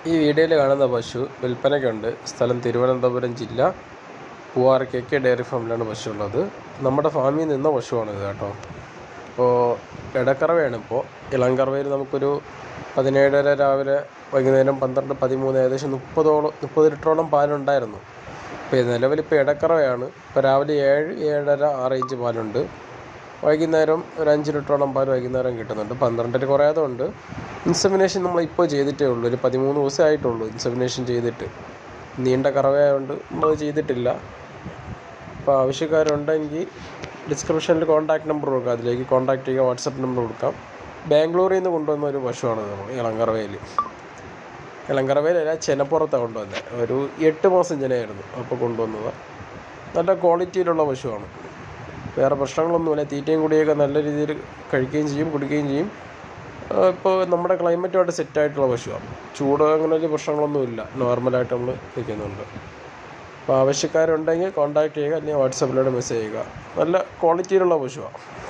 ഈ വീഡിയോയിൽ കാണുന്ന പശു വിൽപ്പനയ്ക്കുണ്ട്. സ്ഥലം തിരുവനന്തപുരം ജില്ല, പൂവാർ KK ഡയറി ഫാമിലാണ് പശു ഉള്ളത്. നമ്മുടെ ഫാമിൽ നിന്ന പശുവാണിത് കേട്ടോ. ഇപ്പോൾ ഇടക്കറവയാണ്. ഇപ്പോൾ ഇളംകറവയിൽ നമുക്കൊരു 17:30 രാവിലെ, വൈകുന്നേരം 12, 13, ഏകദേശം 30 ലിറ്ററോളം പാലുണ്ടായിരുന്നു. ഇപ്പോൾ നിലവിലിപ്പോൾ ഇടക്കറവയാണ്. ഇപ്പോൾ രാവിലെ 7, 7:30, 6 ഇഞ്ച് പാലുണ്ട്. വൈകുന്നേരം ഒരു 5 ലിറ്ററോളം പാൽ വൈകുന്നേരം കിട്ടുന്നുണ്ട്. 12 കുറയാതെ ഉണ്ട്. ഇൻസെമിനേഷൻ നമ്മളിപ്പോൾ ചെയ്തിട്ടേ ഉള്ളൂ. ഒരു 13 ദിവസമേ ആയിട്ടുള്ളൂ ഇൻസെമിനേഷൻ ചെയ്തിട്ട്. നീണ്ട കറവയായതുകൊണ്ട് നമ്മളത് ചെയ്തിട്ടില്ല. അപ്പോൾ ആവശ്യക്കാരുണ്ടെങ്കിൽ ഡിസ്ക്രിപ്ഷനിൽ കോൺടാക്ട് നമ്പർ കൊടുക്കാം, അതിലേക്ക് കോൺടാക്ട് ചെയ്യുക. വാട്സപ്പ് നമ്പർ കൊടുക്കാം. ബാംഗ്ലൂരിൽ നിന്ന് കൊണ്ടുവന്ന ഒരു പശുവാണ് നമ്മൾ ഇളംകറവയിലല്ല, ചെനപ്പുറത്താണ് കൊണ്ടുവന്നത്. ഒരു 8 മാസം ചെനയായിരുന്നു അപ്പോൾ കൊണ്ടുവന്നത്. നല്ല ക്വാളിറ്റിയിലുള്ള പശുവാണ്. വേറെ പ്രശ്നങ്ങളൊന്നുമില്ല. തീറ്റയും കുടിയൊക്കെ നല്ല രീതിയിൽ കഴിക്കുകയും ചെയ്യും, കുടിക്കുകയും ചെയ്യും. ഇപ്പോൾ നമ്മുടെ ക്ലൈമറ്റുമായിട്ട് സെറ്റായിട്ടുള്ള പശുവാണ്. ചൂട് അങ്ങനെ വലിയ പ്രശ്നങ്ങളൊന്നുമില്ല. നോർമലായിട്ട് നമ്മൾ നിൽക്കുന്നുണ്ട്. അപ്പോൾ ആവശ്യക്കാരുണ്ടെങ്കിൽ കോൺടാക്ട് ചെയ്യുക, അല്ലെങ്കിൽ വാട്സപ്പിലൂടെ മെസ്സേജ് ചെയ്യുക. നല്ല ക്വാളിറ്റിയിലുള്ള പശുവാണ്.